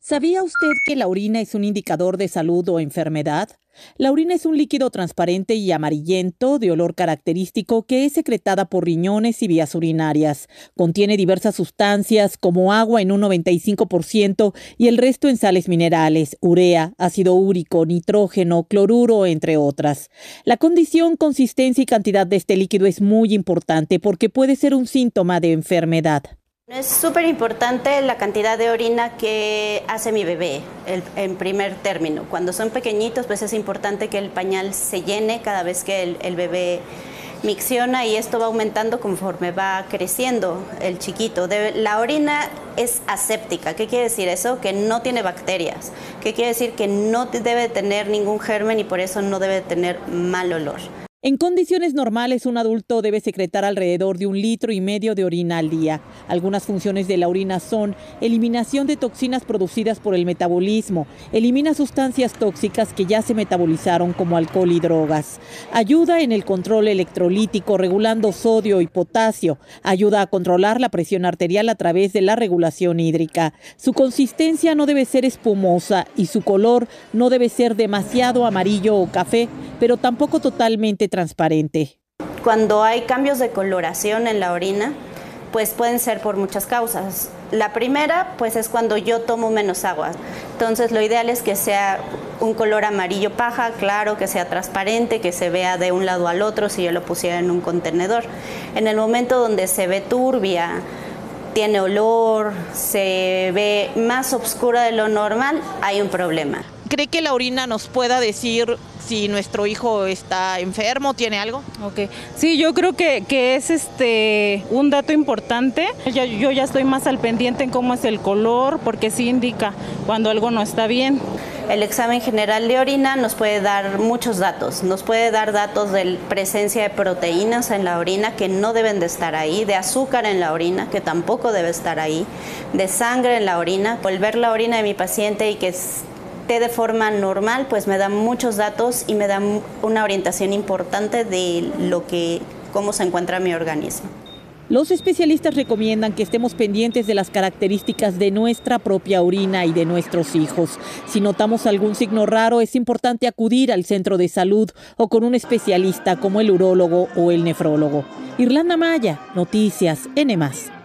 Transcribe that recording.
¿Sabía usted que la orina es un indicador de salud o enfermedad? La orina es un líquido transparente y amarillento de olor característico que es secretada por riñones y vías urinarias. Contiene diversas sustancias como agua en un 95% y el resto en sales minerales, urea, ácido úrico, nitrógeno, cloruro, entre otras. La condición, consistencia y cantidad de este líquido es muy importante porque puede ser un síntoma de enfermedad. Es súper importante la cantidad de orina que hace mi bebé en primer término. Cuando son pequeñitos, pues es importante que el pañal se llene cada vez que el bebé micciona, y esto va aumentando conforme va creciendo el chiquito. La orina es aséptica. ¿Qué quiere decir eso? Que no tiene bacterias. ¿Qué quiere decir? Que no debe tener ningún germen y por eso no debe tener mal olor. En condiciones normales, un adulto debe secretar alrededor de 1,5 litros de orina al día. Algunas funciones de la orina son eliminación de toxinas producidas por el metabolismo, elimina sustancias tóxicas que ya se metabolizaron como alcohol y drogas, ayuda en el control electrolítico regulando sodio y potasio, ayuda a controlar la presión arterial a través de la regulación hídrica. Su consistencia no debe ser espumosa y su color no debe ser demasiado amarillo o café, pero tampoco totalmente transparente. Cuando hay cambios de coloración en la orina, pues pueden ser por muchas causas. La primera, pues es cuando yo tomo menos agua. Entonces lo ideal es que sea un color amarillo paja, claro, que sea transparente, que se vea de un lado al otro si yo lo pusiera en un contenedor. En el momento donde se ve turbia, tiene olor, se ve más oscura de lo normal, hay un problema. ¿Cree que la orina nos pueda decir si nuestro hijo está enfermo, tiene algo? Okay. Sí, yo creo que es un dato importante. Yo ya estoy más al pendiente en cómo es el color, porque sí indica cuando algo no está bien. El examen general de orina nos puede dar muchos datos. Nos puede dar datos de presencia de proteínas en la orina que no deben de estar ahí, de azúcar en la orina que tampoco debe estar ahí, de sangre en la orina. Al ver la orina de mi paciente y que esté de forma normal, pues me da muchos datos y me da una orientación importante de cómo se encuentra mi organismo. Los especialistas recomiendan que estemos pendientes de las características de nuestra propia orina y de nuestros hijos. Si notamos algún signo raro, es importante acudir al centro de salud o con un especialista como el urólogo o el nefrólogo. Irlanda Maya, Noticias N+.